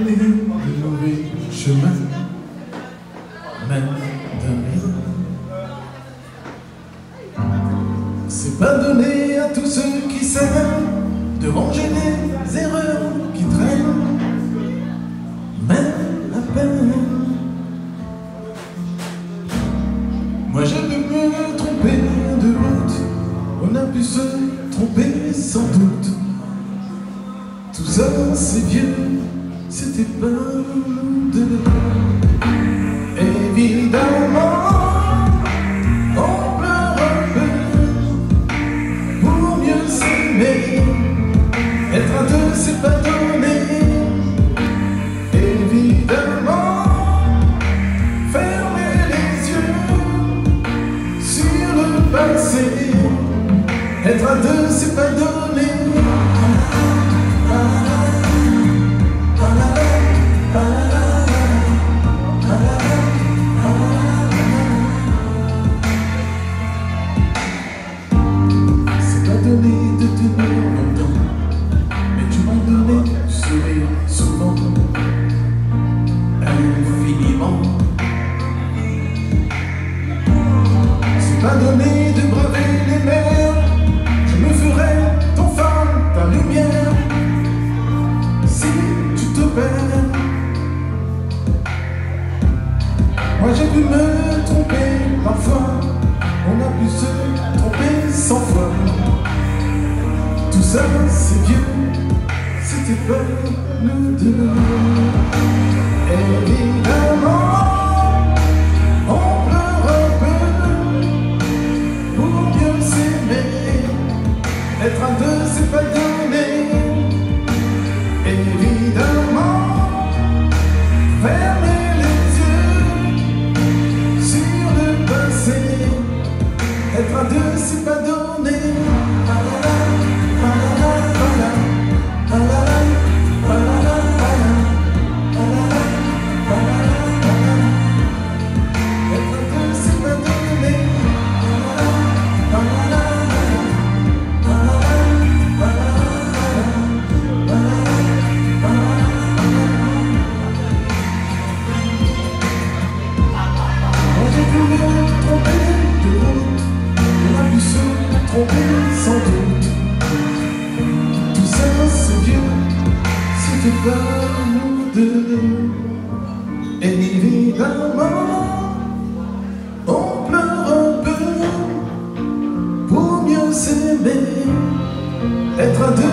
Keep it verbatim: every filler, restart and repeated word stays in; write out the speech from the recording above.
donné de mauvais chemins, même d'amis. C'est pas donné à tous ceux qui s'aiment de ranger les erreurs qui traînent, même la peine. Moi j'ai pu me tromper de route, on a pu se tromper sans doute. Tout ça c'est vieux, c'était pas nous deux. Évidemment, on pleure un peu pour mieux s'aimer. Être à deux c'est pas donné. Évidemment, fermer les yeux sur le passé. Être à deux c'est pas donné. De tenir longtemps, mais tu m'as donné du sourire souvent, infiniment. C'est pas donné de braver les mers, je me ferai ton phare, ta lumière, si tu te perds. Moi j'ai pu me tromper parfois, on a pu se tromper cent fois. Tout ça c'est vieux, c'était pas nous deux. Évidemment, on pleure un peu pour mieux s'aimer. Être à deux c'est pas donné. Évidemment, fermer les yeux sur le passé. Être à deux c'est pas donné. Tromper sans doute. Tout ça c'est vieux, c'était pas nous deux. Évidemment, on pleure un peu pour mieux s'aimer. Être à deux